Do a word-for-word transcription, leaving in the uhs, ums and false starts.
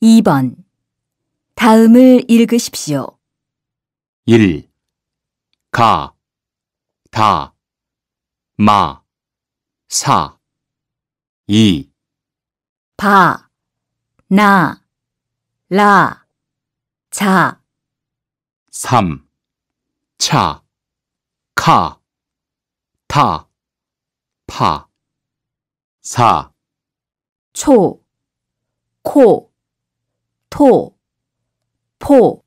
이 번. 다음을 읽으십시오. 일. 가, 다, 마, 사. 이. 바, 나, 라, 자. 삼. 차, 카, 타, 파. 사. 초, 코, 토, 포.